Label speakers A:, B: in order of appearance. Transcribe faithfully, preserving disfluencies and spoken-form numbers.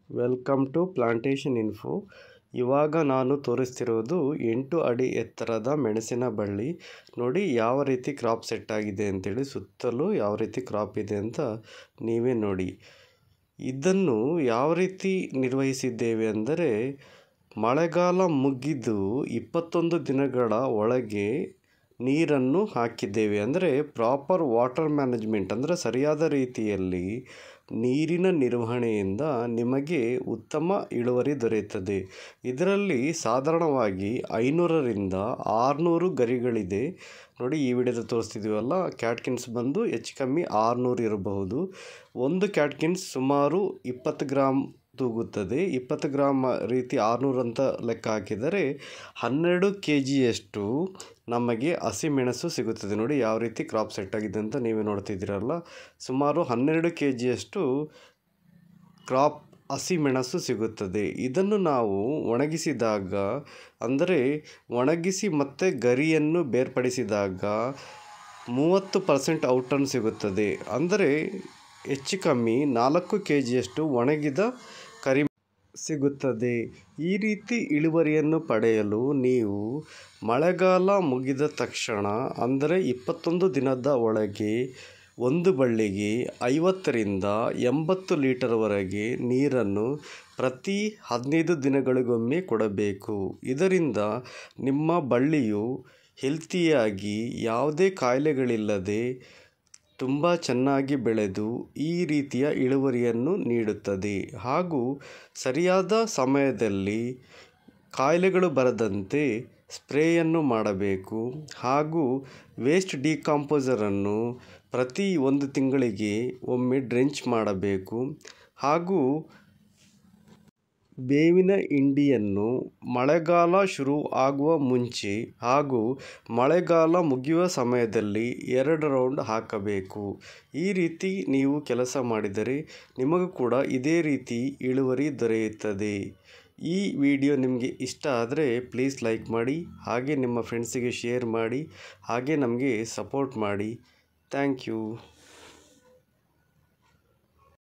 A: Welcome to plantation info. ಇವಾಗ ನಾನು ತೋರಿಸ್ತಿರೋದು ಎಂಟು ಅಡಿ ಎತ್ತರದ ಮೆಣಸಿನ ಬಳ್ಳಿ. ನೋಡಿ ಯಾವ ರೀತಿ ಕ್ರಾಪ್ ಸೆಟ್ ಆಗಿದೆ ಅಂತೇಳಿ, ಸುತ್ತಲೂ ಯಾವ ರೀತಿ ಕ್ರಾಪ್ ಇದೆ ಅಂತ ನೀವೇ ನೋಡಿ. ಇದನ್ನು ಯಾವ ರೀತಿ ನಿರ್ವಹಿಸಿದ್ದೇವೆ ಅಂದರೆ, ಮಳೆಗಾಲ ಮುಗಿದು ಇಪ್ಪತ್ತೊಂದು ದಿನಗಳ ಒಳಗೆ ನೀರನ್ನು ಹಾಕಿದ್ದೇವೆ. ಅಂದರೆ ಪ್ರಾಪರ್ ವಾಟರ್ ಮ್ಯಾನೇಜ್ಮೆಂಟ್, ಅಂದರೆ ಸರಿಯಾದ ರೀತಿಯಲ್ಲಿ ನೀರಿನ ನಿರ್ವಹಣೆಯಿಂದ ನಿಮಗೆ ಉತ್ತಮ ಇಳುವರಿ ದೊರೆಯುತ್ತದೆ. ಇದರಲ್ಲಿ ಸಾಧಾರಣವಾಗಿ ಐನೂರರಿಂದ ಆರುನೂರು ಗರಿಗಳಿದೆ. ನೋಡಿ ಈ ವಿಡಿಯೋದಲ್ಲಿ ತೋರಿಸ್ತಿದ್ದೀವಲ್ಲ, ಕ್ಯಾಟ್ಕಿನ್ಸ್ ಬಂದು ಹೆಚ್ಚು ಕಮ್ಮಿ ಆರುನೂರು ಇರಬಹುದು. ಒಂದು ಕ್ಯಾಟ್ಕಿನ್ಸ್ ಸುಮಾರು ಇಪ್ಪತ್ತು ಗ್ರಾಮ್ ತೂಗುತ್ತದೆ. ಇಪ್ಪತ್ತು ಗ್ರಾಮ್ ರೀತಿ ಆರುನೂರು ಅಂತ ಲೆಕ್ಕ ಹಾಕಿದರೆ ಹನ್ನೆರಡು ಕೆ ಜಿಯಷ್ಟು ನಮಗೆ ಹಸಿಮೆಣಸು ಸಿಗುತ್ತದೆ. ನೋಡಿ ಯಾವ ರೀತಿ ಕ್ರಾಪ್ ಸೆಟ್ ಆಗಿದೆ ಅಂತ ನೀವೇ ನೋಡ್ತಿದ್ದೀರಲ್ಲ, ಸುಮಾರು ಹನ್ನೆರಡು ಕೆ ಜಿಯಷ್ಟು ಕ್ರಾಪ್ ಹಸಿಮೆಣಸು ಸಿಗುತ್ತದೆ. ಇದನ್ನು ನಾವು ಒಣಗಿಸಿದಾಗ, ಅಂದರೆ ಒಣಗಿಸಿ ಮತ್ತು ಗರಿಯನ್ನು ಬೇರ್ಪಡಿಸಿದಾಗ ಮೂವತ್ತು ಪರ್ಸೆಂಟ್ ಔಟರ್ನ್ ಸಿಗುತ್ತದೆ. ಅಂದರೆ ಹೆಚ್ಚು ಕಮ್ಮಿ ನಾಲ್ಕು ಕೆ ಜಿಯಷ್ಟು ಒಣಗಿದ ಕರಿ ಸಿಗುತ್ತದೆ. ಈ ರೀತಿ ಇಳುವರಿಯನ್ನು ಪಡೆಯಲು ನೀವು ಮಳೆಗಾಲ ಮುಗಿದ ತಕ್ಷಣ, ಅಂದರೆ ಇಪ್ಪತ್ತೊಂದು ದಿನದ ಒಳಗೆ ಒಂದು ಬಳ್ಳಿಗೆ ಐವತ್ತರಿಂದ ಎಂಬತ್ತು ಲೀಟರ್ವರೆಗೆ ನೀರನ್ನು ಪ್ರತಿ ಹದಿನೈದು ದಿನಗಳಿಗೊಮ್ಮೆ ಕೊಡಬೇಕು. ಇದರಿಂದ ನಿಮ್ಮ ಬಳ್ಳಿಯು ಹೆಲ್ತಿಯಾಗಿ ಯಾವುದೇ ಕಾಯಿಲೆಗಳಿಲ್ಲದೆ ತುಂಬ ಚೆನ್ನಾಗಿ ಬೆಳೆದು ಈ ರೀತಿಯ ಇಳುವರಿಯನ್ನು ನೀಡುತ್ತದೆ. ಹಾಗೂ ಸರಿಯಾದ ಸಮಯದಲ್ಲಿ ಕಾಯಿಲೆಗಳು ಬರದಂತೆ ಸ್ಪ್ರೇಯನ್ನು ಮಾಡಬೇಕು. ಹಾಗೂ ವೇಸ್ಟ್ ಡಿಕಾಂಪೋಸರನ್ನು ಪ್ರತಿ ಒಂದು ತಿಂಗಳಿಗೆ ಒಮ್ಮೆ ಡ್ರೆಂಚ್ ಮಾಡಬೇಕು. ಹಾಗೂ ಬೇವಿನ ಹಿಂಡಿಯನ್ನು ಮಳೆಗಾಲ ಶುರು ಆಗುವ ಮುಂಚೆ ಹಾಗೂ ಮಳೆಗಾಲ ಮುಗಿಯುವ ಸಮಯದಲ್ಲಿ ಎರಡು ರೌಂಡ್ ಹಾಕಬೇಕು. ಈ ರೀತಿ ನೀವು ಕೆಲಸ ಮಾಡಿದರೆ ನಿಮಗೂ ಕೂಡ ಇದೇ ರೀತಿ ಇಳುವರಿ ದೊರೆಯುತ್ತದೆ. ಈ ವಿಡಿಯೋ ನಿಮಗೆ ಇಷ್ಟ ಆದರೆ ಪ್ಲೀಸ್ ಲೈಕ್ ಮಾಡಿ, ಹಾಗೆ ನಿಮ್ಮ ಫ್ರೆಂಡ್ಸಿಗೆ ಶೇರ್ ಮಾಡಿ, ಹಾಗೆ ನಮಗೆ ಸಪೋರ್ಟ್ ಮಾಡಿ. Thank you.